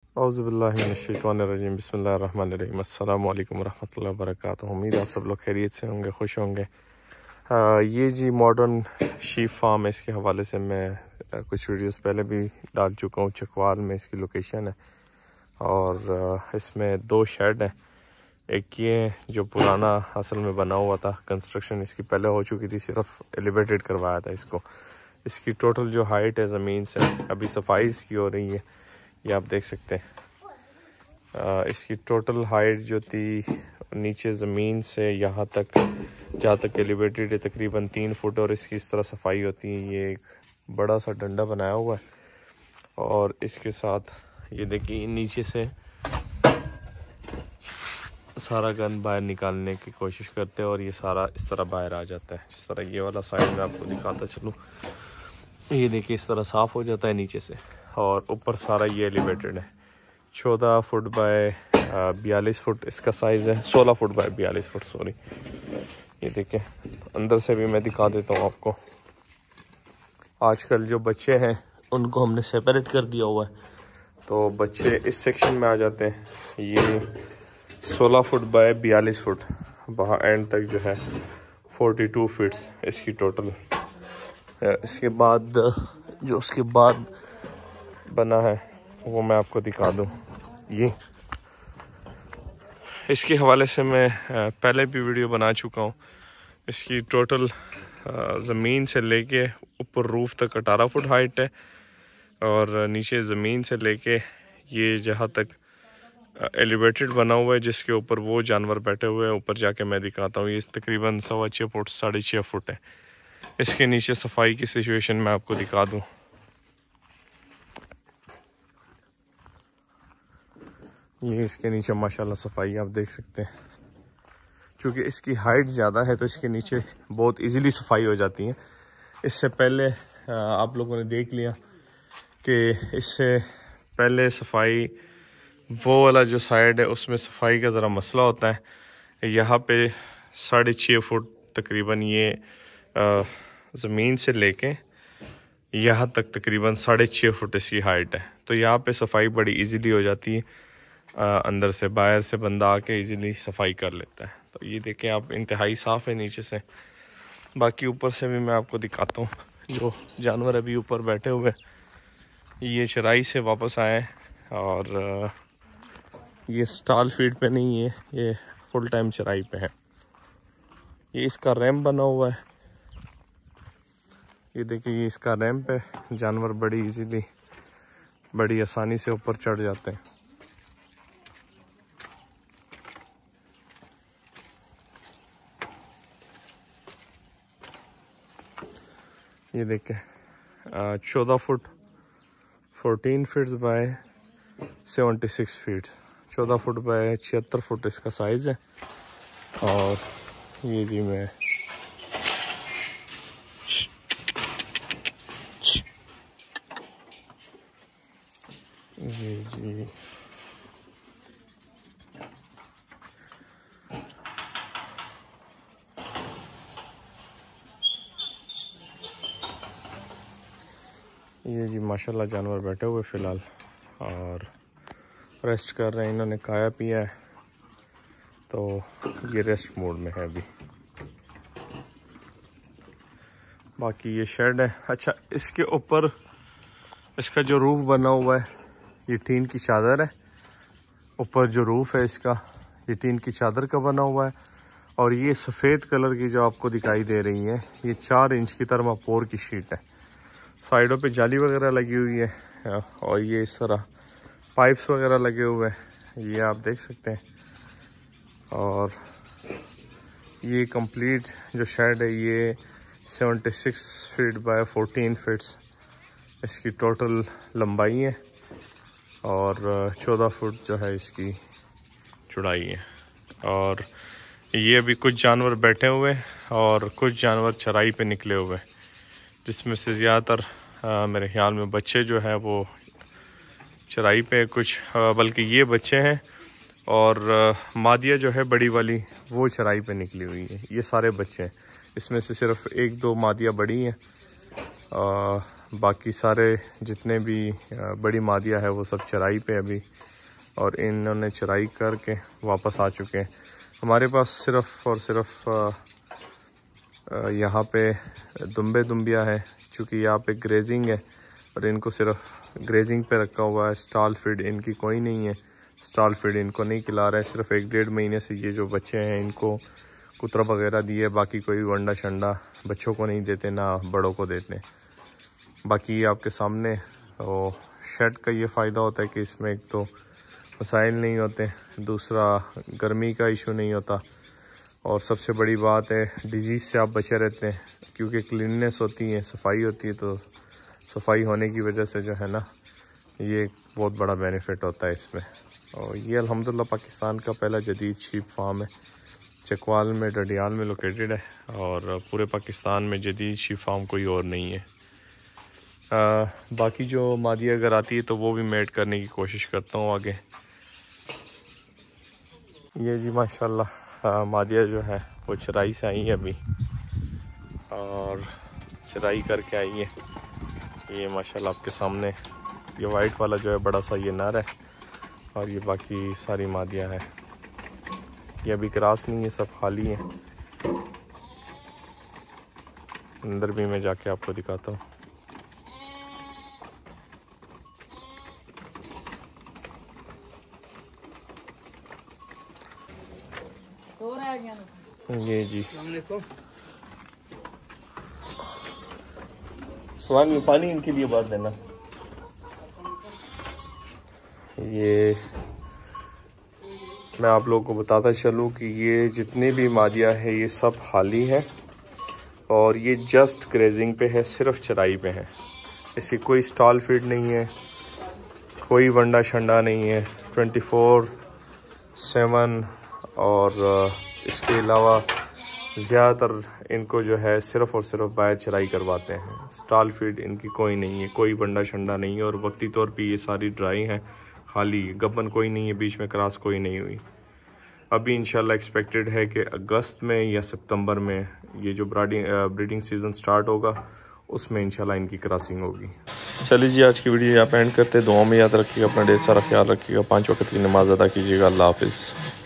औज़ुबिल्लाहिमिनश्शैतानिर्रजीम बिस्मिल्लाहिर्रहमानिर्रहीम अस्सलामु अलैकुम वरहमतुल्लाहि वबरकातुहू। उम्मीद आप सब लोग खैरियत से होंगे, खुश होंगे। ये जी मॉडर्न शीप फार्म है, इसके हवाले से मैं कुछ वीडियोस पहले भी डाल चुका हूँ। चकवाल में इसकी लोकेशन है और इसमें दो शेड हैं। एक ये जो पुराना असल में बना हुआ था, कंस्ट्रक्शन इसकी पहले हो चुकी थी, सिर्फ एलिवेटेड करवाया था इसको। इसकी टोटल जो हाइट है ज़मीन से, अभी सफाई इसकी हो रही है, ये आप देख सकते हैं। इसकी टोटल हाइट जो थी नीचे ज़मीन से यहाँ तक जहाँ तक एलिवेटेड है तकरीबन 3 फुट, और इसकी इस तरह सफाई होती है। ये एक बड़ा सा डंडा बनाया हुआ है और इसके साथ ये देखिए नीचे से सारा गंद बाहर निकालने की कोशिश करते हैं और ये सारा इस तरह बाहर आ जाता है। इस तरह ये वाला साइड में आपको दिखाता चलूँ, ये देखिए इस तरह साफ़ हो जाता है नीचे से, और ऊपर सारा ये एलिवेटेड है। 14 फुट बाय 42 फुट इसका साइज़ है, 16 फुट बाय 42 फुट सॉरी। ये देखें अंदर से भी मैं दिखा देता हूँ आपको। आजकल जो बच्चे हैं उनको हमने सेपरेट कर दिया हुआ है, तो बच्चे इस सेक्शन में आ जाते हैं। ये 16 फुट बाय 42 फुट, वहाँ एंड तक जो है 42 फीट्स इसकी टोटल। इसके बाद जो उसके बाद बना है वो मैं आपको दिखा दूँ। ये इसके हवाले से मैं पहले भी वीडियो बना चुका हूँ। इसकी टोटल ज़मीन से लेके ऊपर रूफ तक 18 फुट हाइट है, और नीचे ज़मीन से लेके ये जहाँ तक एलिवेटेड बना हुआ है जिसके ऊपर वो जानवर बैठे हुए हैं, ऊपर जाके मैं दिखाता हूँ। ये तकरीबन 6.25 फुट 6.5 फुट है। इसके नीचे सफाई की सिचुएशन मैं आपको दिखा दूँ। ये इसके नीचे माशाल्लाह सफाई आप देख सकते हैं। चूँकि इसकी हाइट ज़्यादा है तो इसके नीचे बहुत इजीली सफाई हो जाती है। इससे पहले आप लोगों ने देख लिया कि इससे पहले सफाई वो वाला जो साइड है उसमें सफाई का ज़रा मसला होता है। यहाँ पे 6.5 फुट तकरीबन ये ज़मीन से लेके यहाँ तक तकरीबन 6.5 फुट इसकी हाइट है, तो यहाँ पे सफाई बड़ी इजीली हो जाती है। अंदर से बाहर से बंदा आके इजीली सफाई कर लेता है। तो ये देखें आप, इंतहाई साफ़ है नीचे से। बाकी ऊपर से भी मैं आपको दिखाता हूँ। जो जानवर अभी ऊपर बैठे हुए ये चराई से वापस आए, और ये स्टॉल फीड पे नहीं है, ये फुल टाइम चराई पे है। ये इसका रैंप बना हुआ है, ये देखिए ये इसका रैंप है। जानवर बड़ी इजीली बड़ी आसानी से ऊपर चढ़ जाते हैं। ये देखें 14 foot 14 feets by 76 feet, 14 foot by 76 foot इसका साइज़ है। और ये जी मैं ये जी ये जी माशाल्लाह जानवर बैठे हुए फ़िलहाल और रेस्ट कर रहे हैं। इन्होंने खाया पिया है तो ये रेस्ट मोड में है अभी। बाकी ये शेड है। अच्छा, इसके ऊपर इसका जो रूफ़ बना हुआ है ये टीन की चादर है। ऊपर जो रूफ़ है इसका ये टीन की चादर का बना हुआ है, और ये सफ़ेद कलर की जो आपको दिखाई दे रही है ये 4 इंच की थर्माकोल की शीट है। साइडों पे जाली वगैरह लगी हुई है, और ये इस तरह पाइप्स वगैरह लगे हुए हैं, ये आप देख सकते हैं। और ये कंप्लीट जो शेड है ये 76 फीट बाय 14 फीट्स इसकी टोटल लंबाई है, और 14 फुट जो है इसकी चौड़ाई है। और ये अभी कुछ जानवर बैठे हुए और कुछ जानवर चराई पे निकले हुए, जिसमें से ज़्यादातर मेरे ख्याल में बच्चे जो है वो चराई पे, कुछ बल्कि ये बच्चे हैं, और मादिया जो है बड़ी वाली वो चराई पे निकली हुई है। ये सारे बच्चे हैं, इसमें से सिर्फ 1-2 मादिया बड़ी हैं, बाकी सारे जितने भी बड़ी मादिया है वो सब चराई पे अभी और इन्होंने चराई करके वापस आ चुके हैं। हमारे पास सिर्फ़ और सिर्फ यहाँ पे दुम्बिया है, क्योंकि यहाँ पे ग्रेजिंग है और इनको सिर्फ ग्रेजिंग पे रखा हुआ है। स्टॉल फीड इनकी कोई नहीं है, स्टॉल फीड इनको नहीं खिला रहे हैं। सिर्फ 1-1.5 महीने से ये जो बच्चे हैं इनको कुतरा वगैरह दिए, बाकी कोई वंडा शंडा बच्चों को नहीं देते, ना बड़ों को देते। बाकी ये आपके सामने। तो शेड का ये फ़ायदा होता है कि इसमें एक तो मसाइल नहीं होते, दूसरा गर्मी का इशू नहीं होता, और सबसे बड़ी बात है डिजीज़ से आप बचे रहते हैं, क्योंकि क्लीननेस होती है, सफाई होती है। तो सफाई होने की वजह से जो है ना, ये बहुत बड़ा बेनिफिट होता है इसमें। और ये अल्हम्दुलिल्लाह पाकिस्तान का पहला जदीद शीप फार्म है, चकवाल में, डडियाल में लोकेटेड है, और पूरे पाकिस्तान में जदीद शीप फार्म कोई और नहीं है। बाकी जो मादी अगर आती है तो वो भी मेट करने की कोशिश करता हूँ आगे। ये जी माशाल्लाह मादिया जो है वो चराई से आई है अभी, और चराई करके आई है। ये माशाल्लाह आपके सामने ये वाइट वाला जो है बड़ा सा ये नर है, और ये बाकी सारी मादिया है। ये अभी क्रॉस नहीं है, सब खाली है। अंदर भी मैं जाके आपको दिखाता हूँ। ये जी सवाल में पानी इनके लिए बात देना। ये मैं आप लोगों को बताता चलूँ कि ये जितनी भी मादिया है ये सब खाली है, और ये जस्ट ग्रेजिंग पे है, सिर्फ चराई पे है। इसकी कोई स्टॉल फीड नहीं है, कोई वंडा शंडा नहीं है 24/7। और इसके अलावा ज़्यादातर इनको जो है सिर्फ़ और सिर्फ बाहर चराई करवाते हैं। स्टॉल फीड इनकी कोई नहीं है, कोई वंडा शंडा नहीं है, और वक्ती तौर पे ये सारी ड्राई हैं, खाली। गबन कोई नहीं है, बीच में क्रॉस कोई नहीं हुई। अभी इंशाल्लाह एक्सपेक्टेड है कि अगस्त में या सितंबर में ये जो ब्रीडिंग सीज़न स्टार्ट होगा, उसमें इंशाल्लाह इनकी क्रॉसिंग होगी। चलिए जी, आज की वीडियो यहाँ पे एंड करते हैं। दुआ में याद रखिएगा, अपना ढेर सारा ख्याल रखिएगा, 5 वक्त की नमाज अदा कीजिएगा। अल्लाह हाफिज़।